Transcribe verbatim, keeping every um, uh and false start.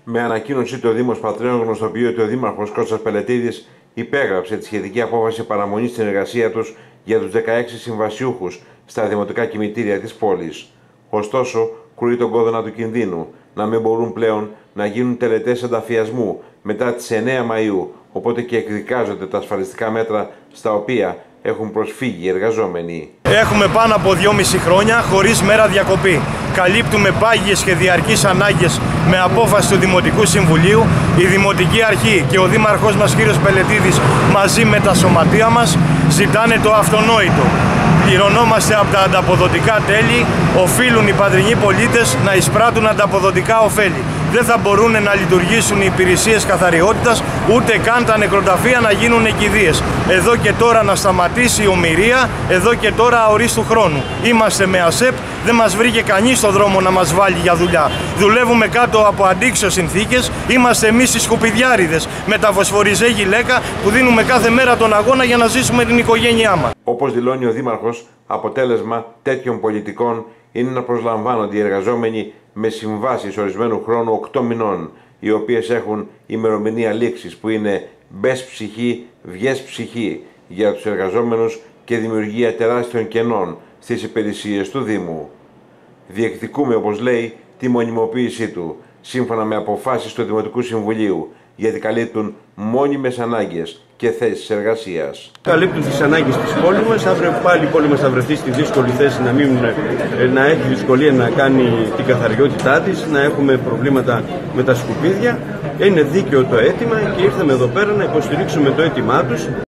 Με ανακοίνωση του Δήμος Πατρέων γνωστοποιεί ότι ο Δήμαρχος Κώστας Πελετίδης υπέγραψε τη σχετική απόφαση παραμονής στην εργασία τους για τους δεκαέξι συμβασιούχους στα δημοτικά κημητήρια της πόλης. Ωστόσο, κρούει τον κόδωνα του κινδύνου να μην μπορούν πλέον να γίνουν τελετές ενταφιασμού μετά τις εννέα Μαΐου, οπότε και εκδικάζονται τα ασφαλιστικά μέτρα στα οποία έχουν προσφύγει οι εργαζόμενοι. Έχουμε πάνω από δυόμιση χρόνια χωρίς μέρα διακοπή. Καλύπτουμε πάγιες και διαρκείς ανάγκες με απόφαση του Δημοτικού Συμβουλίου. Η Δημοτική Αρχή και ο Δήμαρχός μας κύριος Πελετίδης μαζί με τα σωματεία μας ζητάνε το αυτονόητο. Πληρωνόμαστε από τα ανταποδοτικά τέλη, οφείλουν οι πατρινοί πολίτες να εισπράττουν ανταποδοτικά ωφέλη. Δεν θα μπορούν να λειτουργήσουν οι υπηρεσίες καθαριότητας, ούτε καν τα νεκροταφεία να γίνουν εκηδείες. Εδώ και τώρα να σταματήσει η ομηρία, εδώ και τώρα αορίστου χρόνου. Είμαστε με ΑΣΕΠ, δεν μας βρήκε κανείς στον δρόμο να μας βάλει για δουλειά. Δουλεύουμε κάτω από αντίξωες συνθήκες, είμαστε εμείς οι σκουπιδιάριδες με τα φωσφοριζέ γυλαίκα που δίνουμε κάθε μέρα τον αγώνα για να ζήσουμε την οικογένειά μας. Όπως δηλώνει ο Δήμαρχος, αποτέλεσμα τέτοιων πολιτικών είναι να προσλαμβάνονται οι εργαζόμενοι με συμβάσεις ορισμένου χρόνου οκτώ μηνών, οι οποίες έχουν ημερομηνία λήξης που είναι μπες ψυχή, βγες ψυχή για τους εργαζόμενους και δημιουργία τεράστιων κενών στις υπηρεσίες του Δήμου. Διεκδικούμε, όπως λέει, τη μονιμοποίησή του, σύμφωνα με αποφάσεις του Δημοτικού Συμβουλίου, γιατί καλύπτουν μόνιμες ανάγκες και θέσεις εργασίας. Καλύπτουν τις ανάγκες της πόλης μας. Αύριο πάλι η πόλη μας θα βρεθεί στη δύσκολη θέση να, μην, να έχει δυσκολία να κάνει την καθαριότητά της, να έχουμε προβλήματα με τα σκουπίδια. Είναι δίκαιο το αίτημα και ήρθαμε εδώ πέρα να υποστηρίξουμε το αίτημά τους.